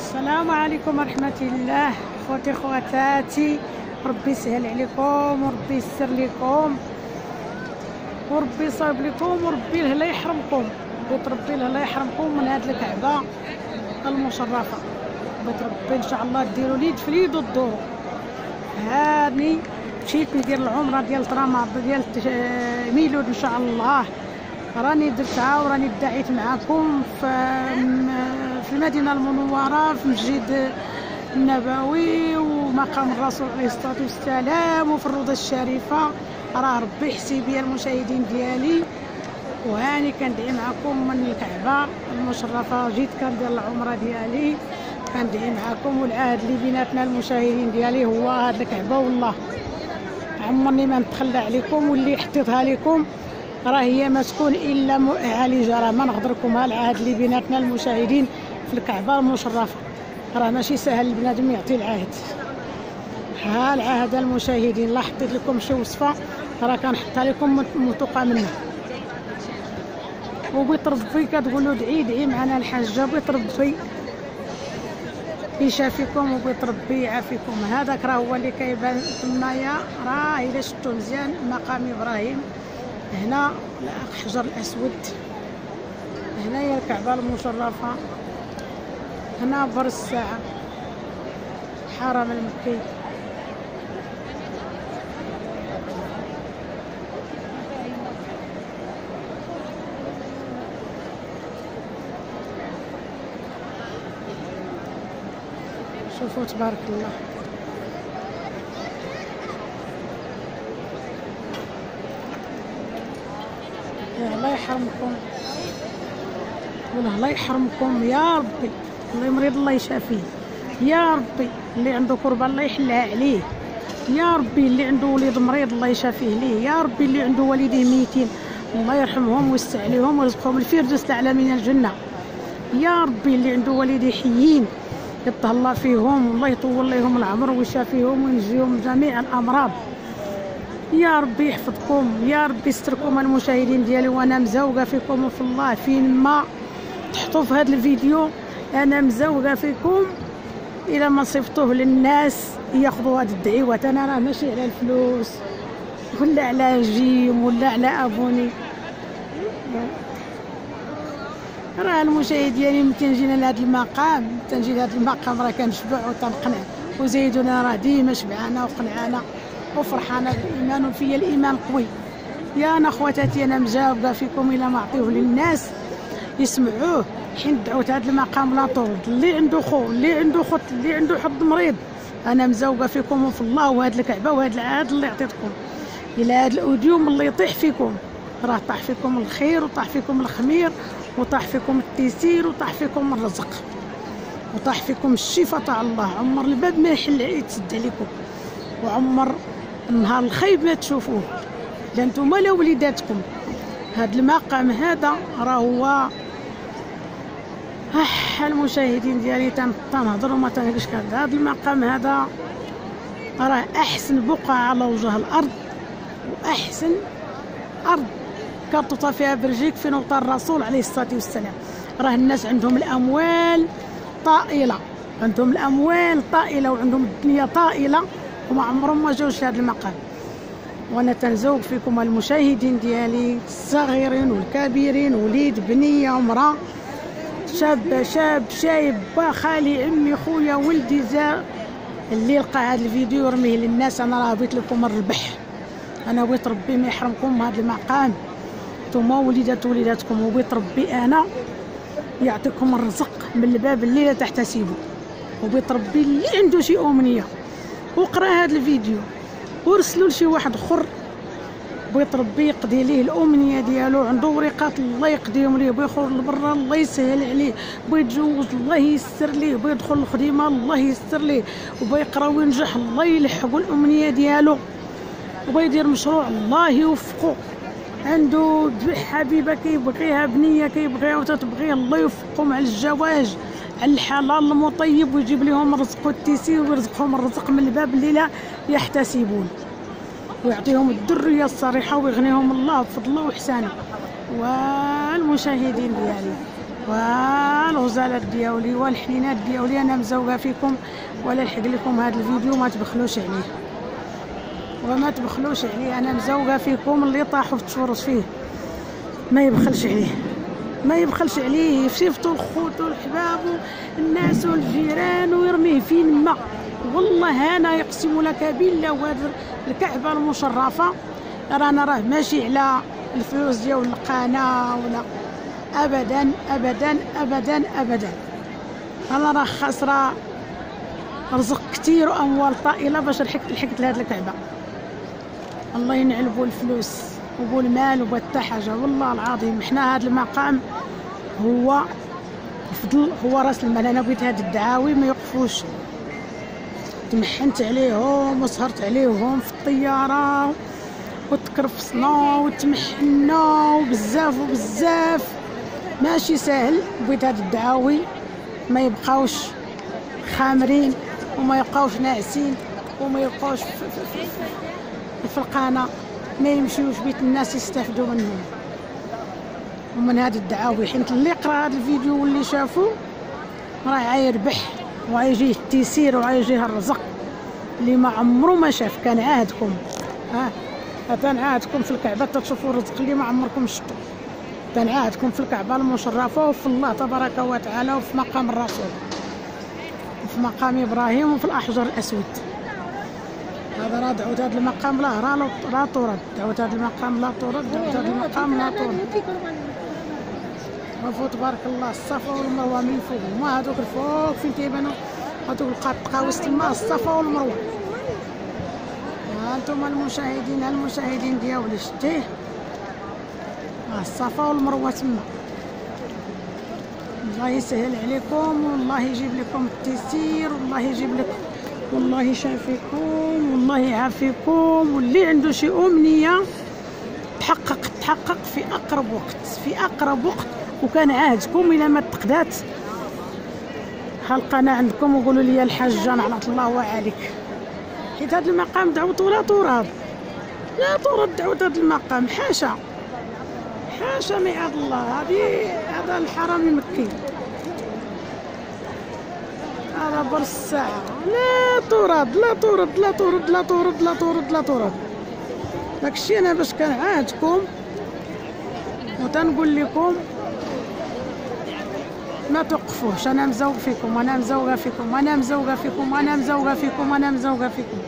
السلام عليكم ورحمة الله. خوتي خواتاتي، ربي يسهل عليكم وربي يسر لكم وربي يصايب لكم وربي لا يحرمكم. بغيت ربي لا يحرمكم من هاد الكعبة المشرفة. بغيت ربي ان شاء الله ديروا اليد في اليد ودوروا. هاني مشيت ندير العمرة ديال رمضان ديال ميلود ان شاء الله، راني درتها وراني دعيت معاكم في المدينة المنورة في مسجد النبوي ومقام الرسول عليه الصلاة والسلام وفي الروضة الشريفة. راه ربي يحسي بيا المشاهدين ديالي، وهاني كندعي معكم من الكعبة المشرفة. جيت كندير العمرة ديالي كندعي معكم، والعهد اللي بيناتنا المشاهدين ديالي هو هاد الكعبة. والله عمرني ما نتخلى عليكم، واللي حطيتها لكم راه هي ما تكون الا علي جرى. ما نغدركم، ها العهد اللي بيناتنا المشاهدين في الكعبة المشرفة راه ماشي سهل البنادم يعطي العهد. ها العهد المشاهدين، لا حطيت لكم شي وصفة راه كنحطها لكم موثوقة منها. وبغيت ربي كتقولوا دعي معنا الحاجة، بغيت ربي يشافيكم وبغيت ربي يعافيكم. هذاك راه هو اللي كيبان تمايا، راه الا شفتوا مزيان مقام ابراهيم. هنا الحجر الاسود، هنايا الكعبة المشرفة، هنا بر الساعة الحرم المكي. شوفوا تبارك الله. الله يحرمكم الله يحرمكم يا ربي. الله يمرض الله يشافيه يا ربي. اللي عنده كربة الله يحلها عليه يا ربي. اللي عنده وليد مريض الله يشافيه ليه يا ربي. اللي عنده والديه ميتين الله يرحمهم ويوسع عليهم ويرزقهم الفردوس الاعلى من الجنة يا ربي. اللي عنده والديه حيين يتهلا فيهم والله يطول لهم العمر ويشافيهم وينجيهم من جميع الامراض يا ربي. يحفظكم يا ربي، يستركم المشاهدين ديالي. وانا مزوقه فيكم وفي الله فين ما تحطوا في هذا الفيديو انا مزوقه فيكم. الى ما صيفطوه للناس ياخذوا هذه الدعوات، انا راه ماشي على الفلوس ولا على جيم ولا على ابوني. راه المشاهد ديالي ملي تنجينا لهذا المقام تنجي لهذا المقام راه كنشبع وتنقنع، وزيدنا راه ديما شبعانه وقنعانه وفرحانه بالايمان وفيا الايمان قوي. يا انا خواتاتي انا مجاوبه فيكم الى ما عطيوه للناس يسمعوه. حين دعوت هذا المقام لا طرد، اللي عنده خو اللي عنده خط اللي عنده حد مريض انا مزوقه فيكم وفي الله وهاد الكعبه وهاد العهد اللي عطيتكم. الى هذا الاوديوم اللي يطيح فيكم راه طاح فيكم الخير وطاح فيكم الخمير وطاح فيكم التيسير وطاح فيكم الرزق وطاح فيكم الشفاء تاع الله. عمر الباب ما يحل يتسد عليكم، وعمر النهار الخايب ما تشوفوه لا نتوما لا وليداتكم. هاد المقام هذا راه هو المشاهدين ديالي تنهضر وما تنهكش. هذا المقام هذا راه احسن بقعه على وجه الارض واحسن ارض كتطا فيها برجيك في نوطه الرسول عليه الصلاه والسلام. راه الناس عندهم الاموال طائله، عندهم الاموال طائله وعندهم الدنيا طائله وما عمرهم ما جاوش لهذا المقام. وانا تنزوق فيكم المشاهدين ديالي الصغيرين والكبيرين، وليد بنيه ومراه، شاب شايب، خالي عمي خويا ولدي زار. اللي يلقى هذا الفيديو يرميه للناس. انا راه بغيت لكم الربح، انا بغيت ربي ما يحرمكم هذا المقام نتوما وليداتكم، وبغيت ربي انا يعطيكم الرزق من الباب اللي لا تحتسبوا. وبغيت ربي اللي عنده شي امنيه وقرا هذا الفيديو ورسلوا لشي واحد اخر، بغيت ربي يقضي ليه الامنيه ديالو. عنده وريقات الله يقضيهم ليه، بغى يخرج لبرا الله يسهل عليه، بغى يتزوج الله ييسر ليه، بغى يدخل الخدمه الله ييسر ليه، وبغى يقرا وينجح الله يلحقوا الامنيه ديالو، وبغى يدير مشروع الله يوفقه. عنده حبيبه كيبغيها، بنيه كيبغيها وتتبغيه الله يوفقهم على الزواج على الحلال المطيب، ويجيب لهم الرزق والتيسير ويرزقهم الرزق من الباب اللي لا يحتسبون، ويعطيهم الذريه الصالحه ويغنيهم الله بفضله واحسانه. والمشاهدين ديالي والغزالات ديالي والحنينات ديالي، انا مزوقه فيكم ولا نحق لكم هذا الفيديو، ما تبخلوش عليه وما تبخلوش عليه. انا مزوقه فيكم، اللي طاحوا في التفرج فيه ما يبخلش عليه، ما يبخلش عليه، يصيفطوا الخوت والحباب والناس والجيران ويرميه فين ما. والله انا يقسم لك بالله وهذا الكعبه المشرفه رانا راه ماشي على الفلوس ديال القناه ولا ابدا ابدا ابدا ابدا. انا راه خاسره رزق كثير واموال طائله باش لحقت لهاد الكعبه. الله ينعل بو الفلوس وبو المال وبو حتى حاجه، والله العظيم. حنا هاد المقام هو فضل، هو راس المال. انا بغيت هاد الدعاوي ما يوقفوش، تمحنت عليهم وسهرت عليهم في الطياره وتكرفصنا وتمحنا وبزاف وبزاف، ماشي ساهل. بغيت هاد الدعاوي ما يبقاوش خامرين وما يبقاوش ناعسين وما يبقاوش في القناه، ما يمشيوش بيت الناس يستافدوا منهم ومن هاد الدعاوي. حيت اللي قرا هاد الفيديو واللي شافوه راه غيربح وغيجيه التيسير وغيجيه الرزق اللي ما عمره ما شاف. كنعاهدكم، تنعاهدكم في الكعبه تشوفوا الرزق اللي ما عمركم شفتوا. تنعاهدكم في الكعبه المشرفه وفي الله تبارك وتعالى وفي مقام الرسول وفي مقام ابراهيم وفي الاحجر الاسود. هذا راه دعوة هذا المقام لا ترد، دعوة هذا المقام لا ترد، دعوة هذا المقام لا ترد. وفوق تبارك الله الصفا والمروه من فوق، ما هذوك الفوق فين تيبانو هذوك القاوس تما الصفا والمروه. هانتوما المشاهدين ديالي شتيه الصفا والمروه تما. الله يسهل عليكم والله يجيب لكم التيسير والله يجيب لكم، والله يشافيكم والله يعافيكم. واللي عنده شي امنيه تحقق في اقرب وقت. وكان عاهدكم الى ما تقدات القناه عندكم وقولوا لي الحاجه نعلط الله عليك، حيت هذا المقام دعوته لا تراد دعوه هذا المقام. حاشا ميعاد الله، هذا الحرم المكي، هذا بر الساعه. لا ترد. داكشي انا باش كنعاهدكم وتنقول لكم ما توقفوش. انا مزوق فيكم، انا مزوقه فيكم.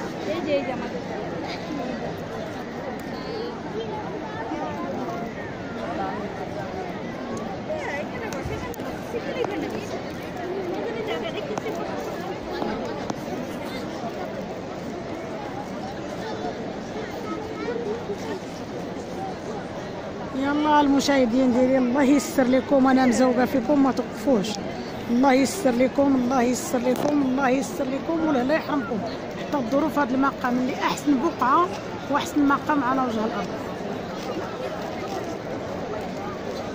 يلا المشاهدين ديالي الله ييسر لكم، انا مزوقه فيكم ما توقفوش. الله ييسر لكم ولا يحرمكم حتى الظروف. هذا المقام اللي احسن بقعه واحسن مقام على وجه الارض.